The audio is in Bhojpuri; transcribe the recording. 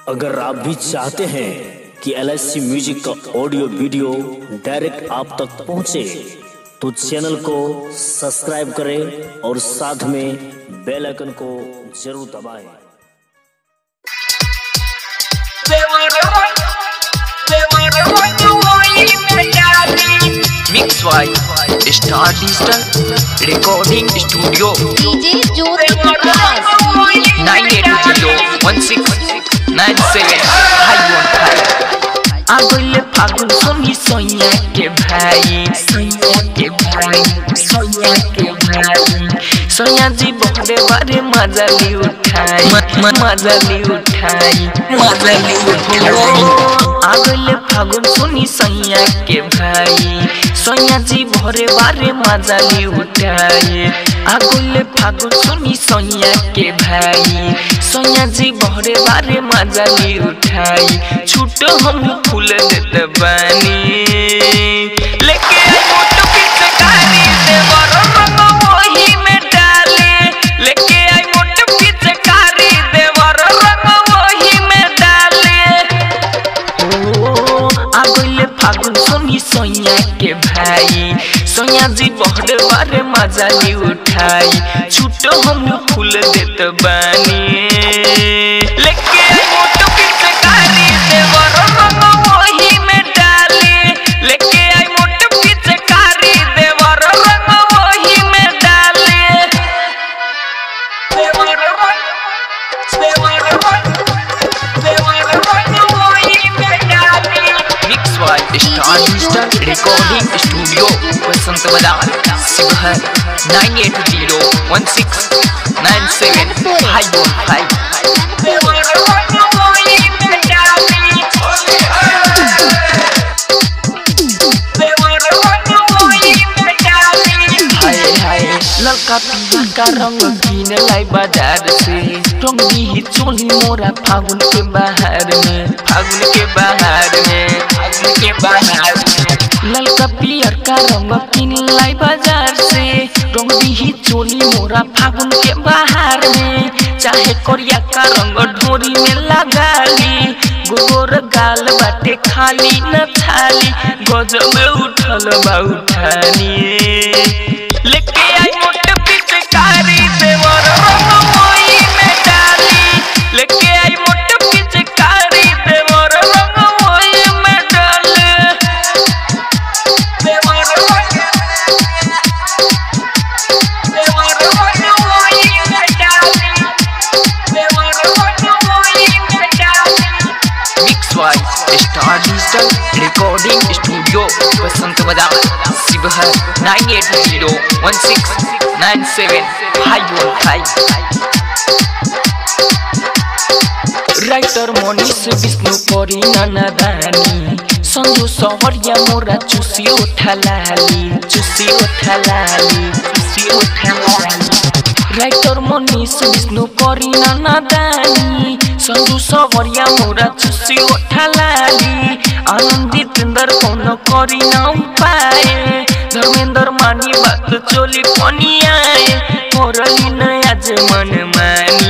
अगर आप भी चाहते हैं कि LIC म्यूजिक का ऑडियो वीडियो डायरेक्ट आप तक पहुंचे, तो चैनल को सब्सक्राइब करें और साथ में बेल आइकन को जरूर दबाएं। Mix Y star digital recording studio DJ Jyoti 98016997 आगोले फागुन सोनी सोया के भाई सोया जी बहरे बारे मजा ली उठाई आगोले फागुन सोनी सोया के भाई सोया जी बहरे बारे मजा ली उठाई आगोले फागुन सोनी सोया के भाई सोया जी बहरे बारे मजा ली उठाई छूटो हम फूल देते बानी लेके आई मोटो पिचकारी देवर रंग वही में डाले लेके आई मोटो पिचकारी देवर रंग वही में डाले ओ आगोले फागुन सोनी सोया के भाई सोया जी बहरे बारे मजा ली उठाई छूटो हम फूल देते बानी लेके आई मोटो पिचकारी देवर रंग वही में डाले लेके आई मोटो पिचकारी देवर रंग वही में डाले देवर रंग वही में डाले। Mix Y star digital recording studio Basant Bazar Sheohar 9801697515। लड़का पिया का रंग कीन लाई बाजार से रंगी ही चोली मोरा फागुन के बाहर में लड़का पिया का रंग कीन लाई बाजार से रंगी ही चोली मोरा फागुन के बाहर में चाहे कोरिया का रंग ढोरी में लगा ली गोर गाल बाटे खाली न थाली गजब में उठल बा उठानी लेके आई मोटे पिचकारी देवर रंग वही में डाली लेके आई मोटे पिचकारी देवर रंग वही में डाले देवर रंग वही में डाली देवर रंग वही में डाली। Mix Y star digital recording studio Basant Bazar Sheohar 9801697515। Writer Manish Vishnu परी नानादानी संजू सहरिया मोरा चुसी उठालाली राइटर मनीष विष्णु परी नानादानी संजू सहरिया मोरा चुसी उठालाली आनंदित इंदर कौन करी ना उपाय धर्मेंद्र मानी बात चोली पनी आए मोरली न आज मन मानी